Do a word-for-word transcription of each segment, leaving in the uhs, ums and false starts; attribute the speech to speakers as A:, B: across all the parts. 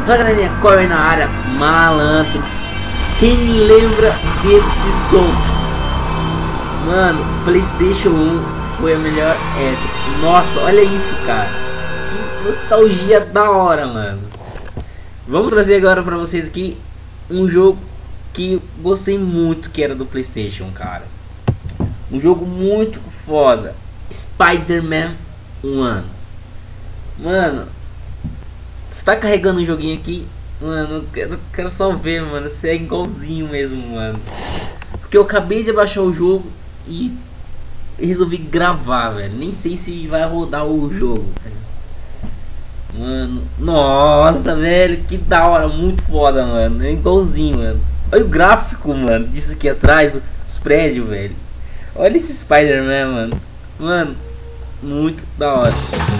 A: Galerinha, corre na área, malandro. Quem lembra desse som? Mano, PlayStation um foi a melhor época. Nossa, olha isso, cara. Que nostalgia da hora, mano. Vamos trazer agora pra vocês aqui um jogo que eu gostei muito, que era do PlayStation, cara. Um jogo muito foda. Spider-Man um. Mano, você tá carregando um joguinho aqui? Mano, eu quero, eu quero só ver, mano. Você é igualzinho mesmo, mano. Porque eu acabei de baixar o jogo e resolvi gravar, velho. Nem sei se vai rodar o jogo, velho. Mano, nossa, velho, que da hora, muito foda, mano. É igualzinho, mano. Olha o gráfico, mano, disso aqui atrás, os prédios, velho. Olha esse Spider-Man, mano. Mano, muito da hora.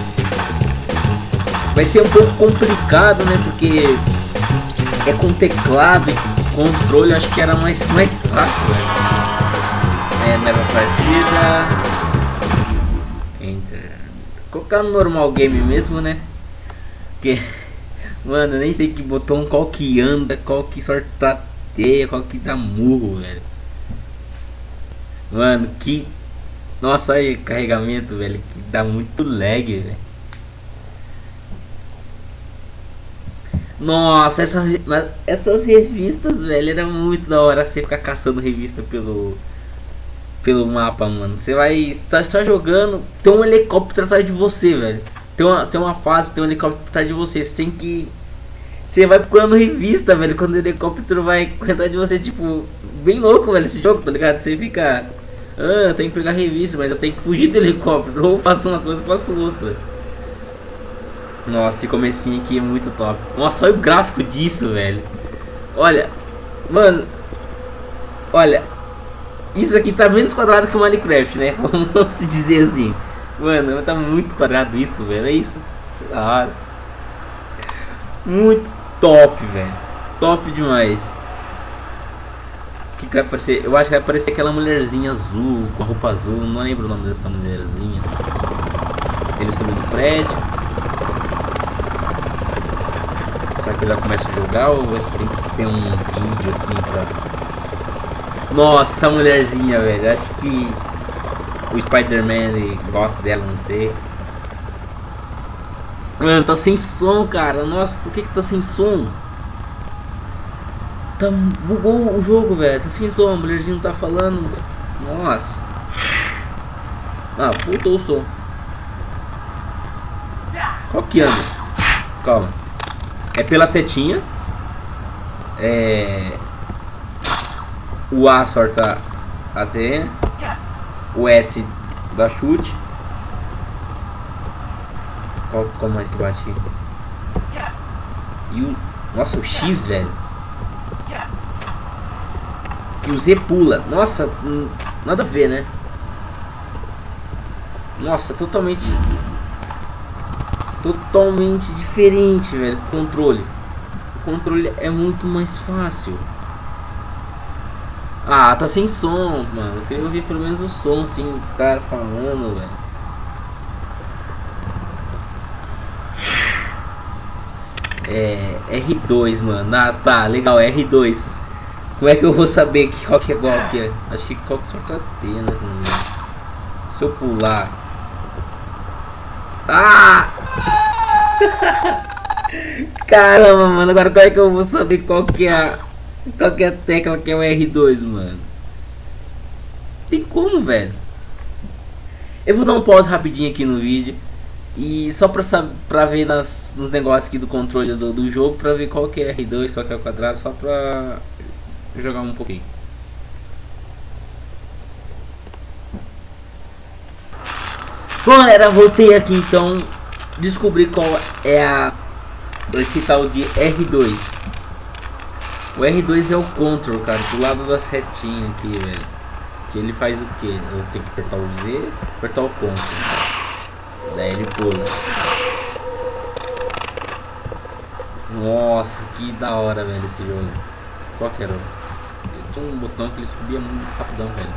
A: Vai ser um pouco complicado, né? Porque é com teclado e controle, acho que era mais, mais fácil, velho. É, nova partida. Enter. Colocar no normal game mesmo, né? Porque, mano, eu nem sei que botão, qual que anda, qual que sorteia, qual que dá murro, velho. Mano, que... Nossa, aí, carregamento, velho, que dá muito lag, velho. Nossa, essas, essas revistas, velho, era muito da hora você ficar caçando revista pelo... Pelo mapa, mano. Você vai estar, estar jogando, tem um helicóptero atrás de você, velho. Tem uma, tem uma fase, tem um helicóptero atrás de você. Você tem que... Você vai procurando revista, velho. Quando o helicóptero vai atrás de você, tipo... Bem louco, velho, esse jogo, tá ligado? Você fica... Ah, eu tenho que pegar revista, mas eu tenho que fugir do helicóptero. Ou faço uma coisa, ou faço outra. Nossa, esse comecinho aqui é muito top. Nossa, olha o gráfico disso, velho. Olha... Mano... Olha... Isso aqui tá menos quadrado que o Minecraft, né? Vamos se dizer assim. Mano, tá muito quadrado isso, velho. É isso. Nossa. Muito top, velho. Top demais. O que, que vai aparecer? Eu acho que vai aparecer aquela mulherzinha azul, com a roupa azul. Não lembro o nome dessa mulherzinha. Ele subiu do prédio. Será que eu já começo a jogar ou vai ter que ter um vídeo assim pra... Nossa, a mulherzinha, velho. Acho que o Spider-Man gosta dela, não sei. Mano, tá sem som, cara. Nossa, por que que tá sem som? Tá, bugou o jogo, velho. Tá sem som, a mulherzinha não tá falando. Nossa. Ah, voltou o som. Qual que anda? Calma. É pela setinha. É... O A sorta a T, o S dá chute. Qual, qual mais que bate aqui? E o... Nossa, o X, velho. E o Z pula. Nossa, nada a ver, né? Nossa, totalmente... Totalmente diferente, velho. Controle. O controle é muito mais fácil. Ah, tá sem som, mano. Eu queria ouvir pelo menos o som, assim, dos caras falando, velho. É... R dois, mano. Ah, tá, legal, R dois. Como é que eu vou saber que, qual que é qual que é? Acho que qual que só tá tendo, assim. Se eu pular... Ah! Caramba, mano. Agora como é que eu vou saber qual que é a... Qual que é a tecla que é o R dois, mano? Tem como, velho? Eu vou dar um pause rapidinho aqui no vídeo. E só pra, saber, pra ver nas, nos negócios aqui do controle do, do jogo. Pra ver qual que é R dois, qual que é o quadrado. Só pra jogar um pouquinho. Bom, galera, voltei aqui então. Descobri qual é a... Esse tal de R dois. O R dois é o control, cara, do lado da setinha aqui, velho. Que ele faz o que? Eu tenho que apertar o Z, apertar o control. Daí ele pula. Nossa, que da hora, velho, esse jogo. Qual que era? Tinha um botão que ele subia muito rapidão, velho.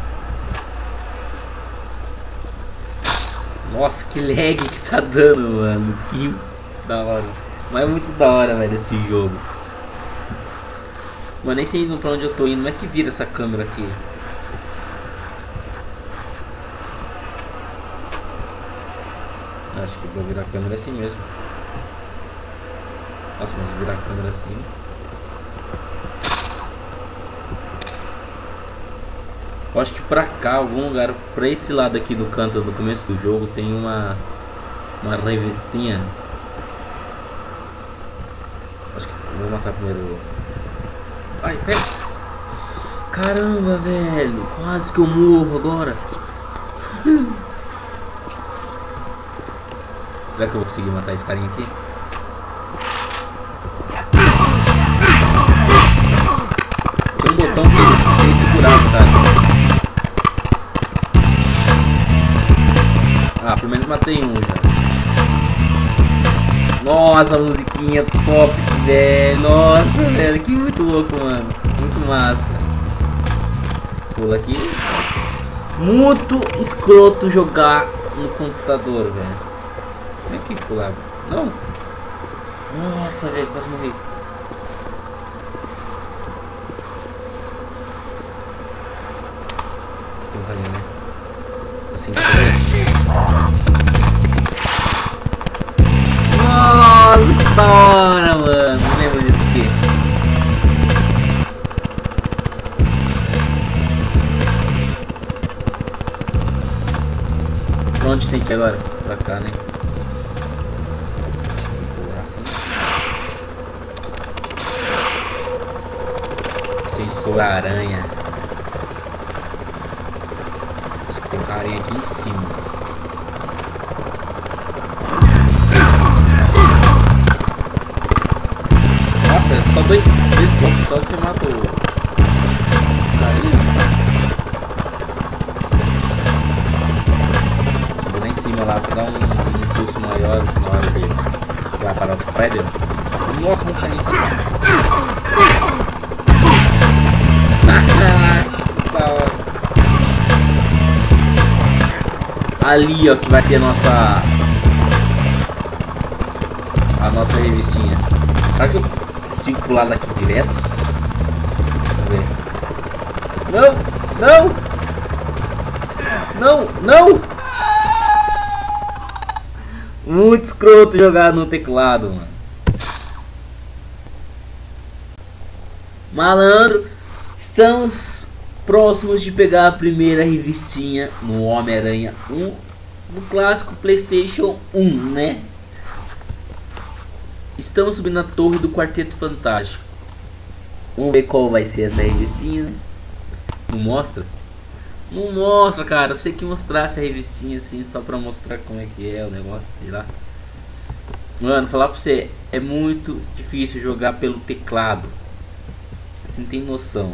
A: Nossa, que lag que tá dando, mano. Que da hora. Mas é muito da hora, velho, esse jogo. Mano, nem sei indo pra onde eu tô indo. Como é que vira essa câmera aqui? Acho que vou virar a câmera assim mesmo. Nossa, mas virar a câmera assim. Eu acho que pra cá, algum lugar, pra esse lado aqui do canto do começo do jogo, tem uma uma revistinha. Acho que vou matar primeiro. Ai, pera. Caramba, velho, quase que eu morro agora. Será que eu vou conseguir matar esse carinha aqui? Tem um botão que tem segurado, cara. Ah, pelo menos matei um já. Nossa, a musiquinha top, velho. Nossa, velho, que muito louco, mano. Muito massa. Pula aqui. Muito escroto jogar no computador, velho. Como é que pular? Não. Nossa, velho, quase morri. Tem um carinha, né? Assim, nossa, que da hora, mano. Não lembro disso aqui. Pra onde tem que ir agora? Pra cá, né? Sou a aranha. Acho que tem um carinha aqui em cima. Nossa, é só dois, dois blocos, só você matou o carinha. Vou lá em cima lá pra dar um, um impulso maior na hora de vai parar o prédio. Nossa, muito carinha. Ali, ó, que vai ter a nossa a nossa revistinha. Será que eu consigo pular daqui direto? Vamos ver. Não, não, não, não. Muito escroto jogar no teclado, mano. Malandro, estamos próximos de pegar a primeira revistinha no Homem-Aranha um, no clássico PlayStation um, né? Estamos subindo a torre do Quarteto Fantástico. Vamos ver qual vai ser essa revistinha, né? Não mostra? Não mostra, cara. Você que mostrasse a revistinha assim, só pra mostrar como é que é o negócio, sei lá. Mano, falar pra você, é muito difícil jogar pelo teclado. Você não tem noção.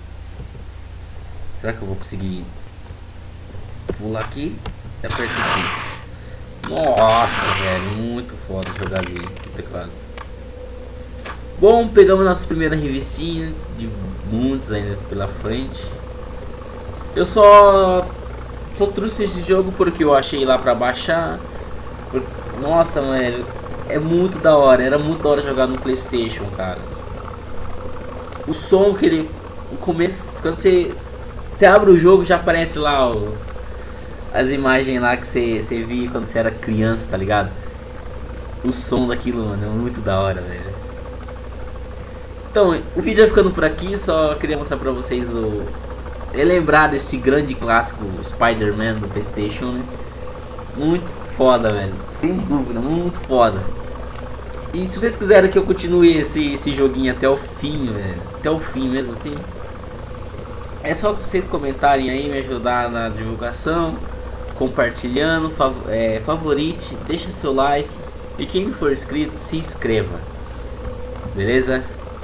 A: Será que eu vou conseguir pular aqui e apertar aqui? Nossa, velho, muito foda jogar ali no teclado. Bom, pegamos nossa primeira revistinha, de muitos ainda pela frente. Eu só só trouxe esse jogo porque eu achei lá pra baixar. Nossa, mano, é muito da hora, era muito da hora jogar no PlayStation, cara. O som que ele, no começo, quando você Você abre o jogo, já aparece lá o, as imagens lá que você, você via quando você era criança, tá ligado? O som daquilo, mano, é muito da hora, velho. Então, o vídeo vai ficando por aqui, só queria mostrar pra vocês o... relembrar desse grande clássico Spider-Man do PlayStation, né? Muito foda, velho, sem dúvida, muito foda. E se vocês quiserem que eu continue esse, esse joguinho até o fim, velho, até o fim mesmo assim, é só vocês comentarem aí, me ajudar na divulgação, compartilhando, fav é, favorite, deixa seu like e quem não for inscrito, se inscreva. Beleza?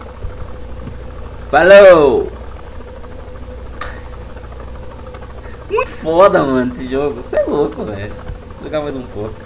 A: Falou! Muito foda, mano, esse jogo. Você é louco, velho. Vou jogar mais um pouco.